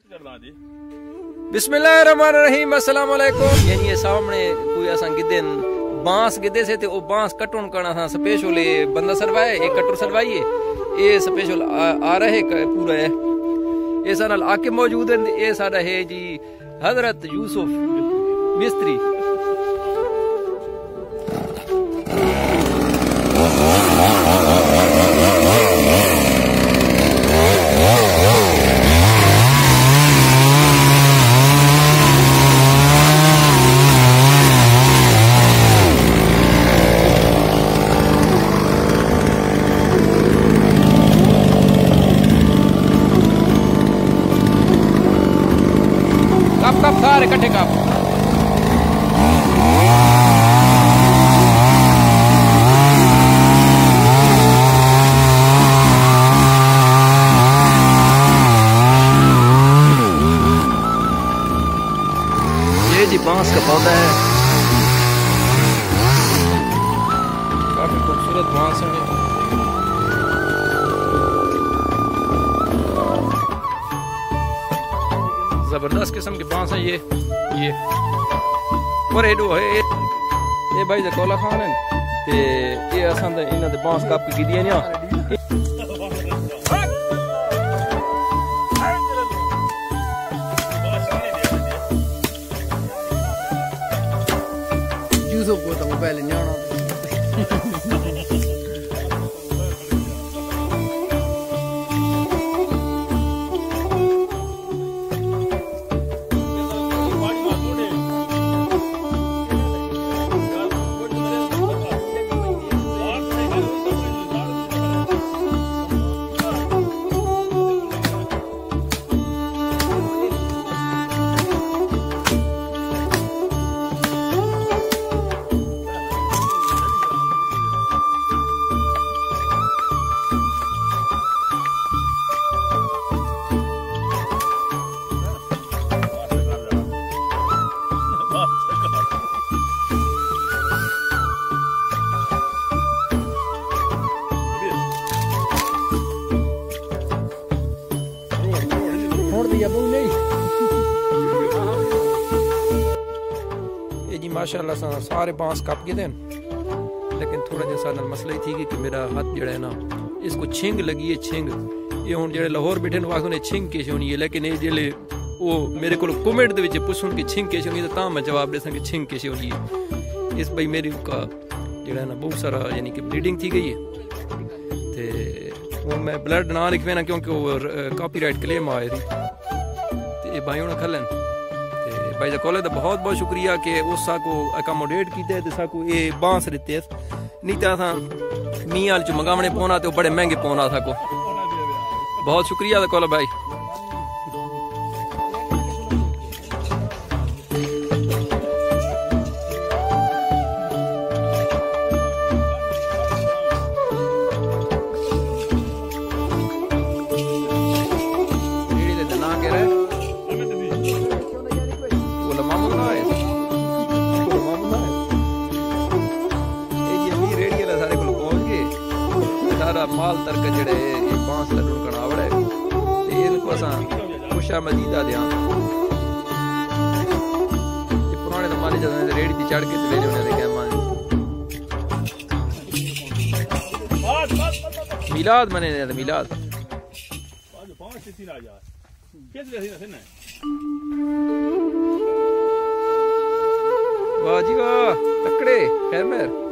बिस्मिल्लाहिर्रहमानिर्रहीम अस्सलाम वालेकुम। यानी ये सामने कोई असा गिदे बांस गिदे से वो बांस कटन करना था स्पेशल बंदा सरवाए एक कटर सरवाइए ये स्पेशल आ रहे पूरा है ये सारा आके मौजूद है। ये सारा है जी हजरत यूसुफ मिस्त्री। कप सारे इकट्ठे कप ये जी बांस का पौधा है, काफी खूबसूरत बांस है। जबरदस्त किस्म के बांस है ये और एडो है ये भाई दे कोला खान है ते ये असां दे इना दे बांस काप की दी ने यूसुफ को तो पहले न्याणा ये जी माशाल्लाह सारे बांस कप गए थे, लेकिन थोड़ा जैसा मसला ही थी कि मेरा हाथ जड़ा है ना इसको छिंग लगी है। छिंग ये हूँ जो लाहौर बैठे ने छिंग कैसे होनी है, लेकिन ये जेले वो मेरे को कमेंट के पुछन कि छिंग कैसे होनी तो मैं जवाब दे कि छिंग कैसे होनी है। इस भाई मेरी का जड़ा ना बहुत सारा यानी कि ब्लीडिंग थी गई है तो मैं ब्लड ना लिखवे ना क्योंकि वो कॉपीराइट क्लेम आए थी तो भाई उन्हें खलन भाई कोले तो बहुत बहुत शुक्रिया कि उस को अकोमोडेट किया तो साकू ये बांस दिते नहीं तो असा मील च मंगावने पौना तो बड़े महंगे पौना साको। बहुत शुक्रिया कोला भाई। माल तर्क जड़े बांस लड्डू कना आवड़े इनको असा खुशा मजीदा ध्यान पुराने जमाने जब रेड़ी थी चढ़ के ले जाने मिलाद मने मिलाद वाह जी वाह तकड़े खैर मेर